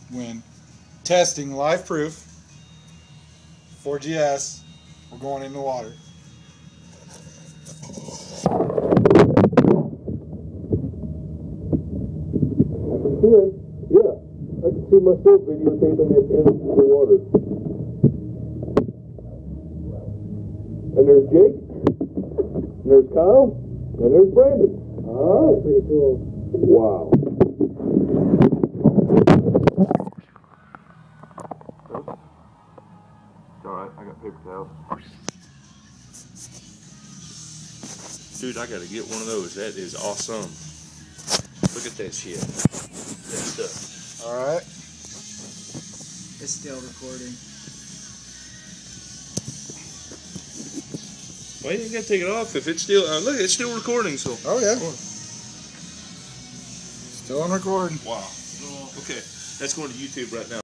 when testing lifeproof 4GS. We're going in the water. Yeah, I can see myself videotaping it in the water. And there's Jake, and there's Kyle, and there's Brandon. Oh, pretty cool. Wow. It's alright, I got paper towels. Dude, I gotta get one of those. That is awesome. Look at that shit. That stuff. Alright. It's still recording. Well, you ain't gotta take it off if it's still. Look, it's still recording. So. Oh yeah. Still on recording. Wow. Okay, that's going to YouTube right now.